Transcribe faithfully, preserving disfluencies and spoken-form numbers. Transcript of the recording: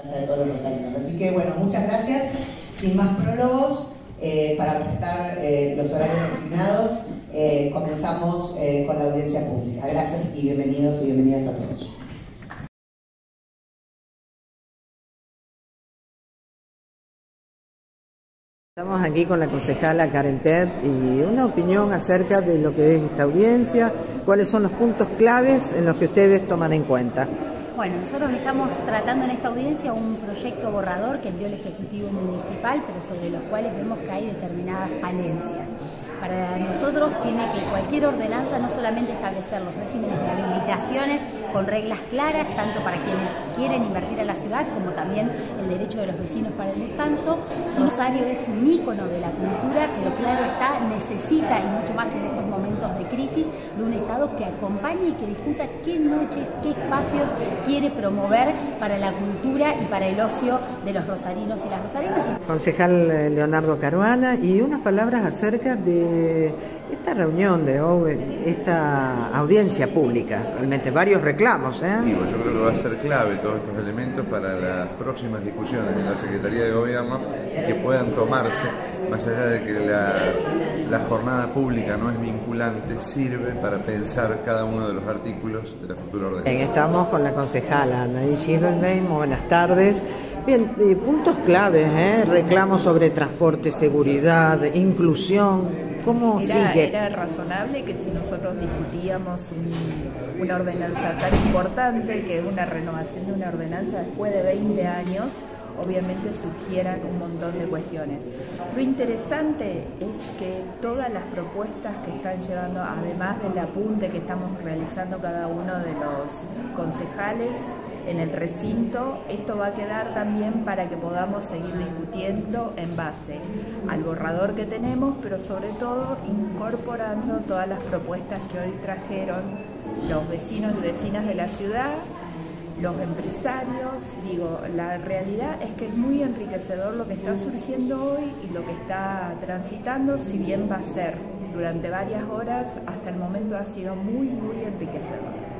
de todos los rosarinos. Así que bueno, muchas gracias. Sin más prólogos, eh, para respetar eh, los horarios asignados, eh, comenzamos eh, con la audiencia pública. Gracias y bienvenidos y bienvenidas a todos. Estamos aquí con la concejala Karen Ted y una opinión acerca de lo que es esta audiencia, cuáles son los puntos claves en los que ustedes toman en cuenta. Bueno, nosotros estamos tratando en esta audiencia un proyecto borrador que envió el Ejecutivo Municipal, pero sobre los cuales vemos que hay determinadas falencias. Para nosotros tiene que cualquier ordenanza no solamente establecer los regímenes de habilitaciones con reglas claras, tanto para quienes quieren invertir a la ciudad, como también el derecho de los vecinos para el descanso. Rosario es un ícono de la cultura, pero claro está, necesita, y mucho más en estos momentos de crisis, de un Estado que acompañe y que discuta qué noches, qué espacios quiere promover para la cultura y para el ocio de los rosarinos y las rosarinas. Concejal Leonardo Caruana, y unas palabras acerca de esta reunión de hoy, esta audiencia pública, realmente varios reclamos, ¿eh? Digo, yo creo que va a ser clave todos estos elementos para las próximas discusiones en la Secretaría de Gobierno y que puedan tomarse, más allá de que la, la jornada pública no es vinculante, sirve para pensar cada uno de los artículos de la futura ordenanza. Bien, estamos con la concejala Nadine Schievelbein, muy buenas tardes. Bien, eh, puntos claves, ¿eh? Reclamos sobre transporte, seguridad, inclusión. ¿Cómo era, sigue? Era razonable que si nosotros discutíamos un, una ordenanza tan importante, que una renovación de una ordenanza después de veinte años, obviamente surgieran un montón de cuestiones. Lo interesante es que todas las propuestas que están llevando, además del apunte que estamos realizando cada uno de los concejales en el recinto, esto va a quedar también para que podamos seguir discutiendo en base al borrador que tenemos, pero sobre todo incorporando todas las propuestas que hoy trajeron los vecinos y vecinas de la ciudad, los empresarios. Digo, la realidad es que es muy enriquecedor lo que está surgiendo hoy y lo que está transitando, si bien va a ser durante varias horas, hasta el momento ha sido muy, muy enriquecedor.